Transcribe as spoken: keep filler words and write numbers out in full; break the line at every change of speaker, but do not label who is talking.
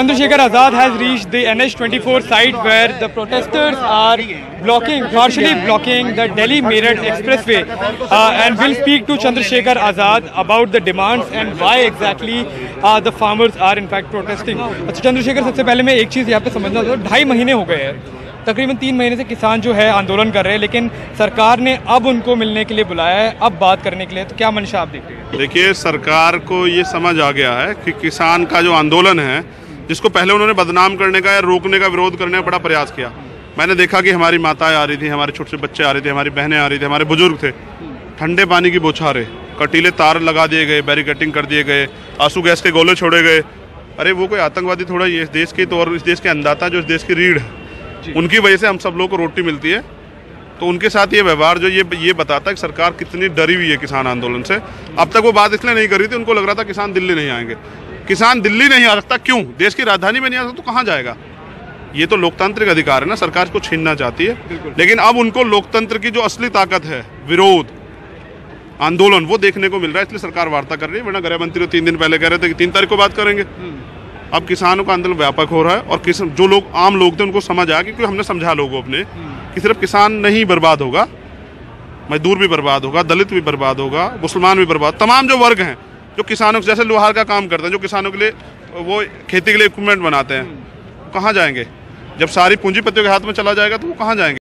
Chandrasekhar Azad has reached the N H twenty-four site where the protesters are blocking, partially blocking the Delhi-Meerut expressway, uh, and we'll speak to Chandrasekhar Azad about the demands and why exactly uh, the farmers are in fact protesting. अच्छा चंद्रशेखर, सबसे पहले मैं एक चीज़ यहाँ पे समझना था, ढाई महीने हो गए हैं, तकरीबन तीन महीने से किसान जो है आंदोलन कर रहे हैं, लेकिन सरकार ने अब उनको मिलने के लिए बुलाया है, अब बात करने के लिए, तो क्या मंशा आप देखते हैं?
देखिए, सरकार को ये समझ आ गया है कि किसान का जो आंदोलन है, जिसको पहले उन्होंने बदनाम करने का या रोकने का, विरोध करने का बड़ा प्रयास किया। मैंने देखा कि हमारी माताएं आ रही थी, हमारे छोटे छोटे बच्चे आ रहे थे, हमारी बहनें आ रही थी, हमारे बुजुर्ग थे, ठंडे पानी की बौछारें, कटीले तार लगा दिए गए, बैरिकेटिंग कर दिए गए, आंसू गैस के गोले छोड़े गए। अरे वो कोई आतंकवादी थोड़ा, ये इस देश की तो और इस देश के अन्नदाता जो इस देश की रीढ़ है, उनकी वजह से हम सब लोग को रोटी मिलती है। तो उनके साथ ये व्यवहार जो ये ये बताता है कि सरकार कितनी डरी हुई है किसान आंदोलन से। अब तक वो बात इसलिए नहीं कर रही थी, उनको लग रहा था किसान दिल्ली नहीं आएंगे। किसान दिल्ली नहीं आ सकता, क्यों? देश की राजधानी में नहीं आ सकता तो कहाँ जाएगा? ये तो लोकतांत्रिक अधिकार है ना, सरकार को छीनना चाहती है। लेकिन अब उनको लोकतंत्र की जो असली ताकत है, विरोध, आंदोलन, वो देखने को मिल रहा है, इसलिए सरकार वार्ता कर रही है। वरना गृह मंत्री तो तीन दिन पहले कह रहे थे कि तीन तारीख को बात करेंगे। अब किसानों का आंदोलन व्यापक हो रहा है और किस जो लोग आम लोग थे उनको समझ आया, क्योंकि हमने समझा लोगों अपने कि सिर्फ किसान नहीं बर्बाद होगा, मजदूर भी बर्बाद होगा, दलित भी बर्बाद होगा, मुसलमान भी बर्बाद, तमाम जो वर्ग हैं जो किसानों के जैसे लोहार का काम करते हैं, जो किसानों के लिए वो खेती के लिए इक्विपमेंट बनाते हैं, कहाँ जाएंगे? जब सारी पूंजीपतियों के हाथ में चला जाएगा तो वो कहाँ जाएंगे?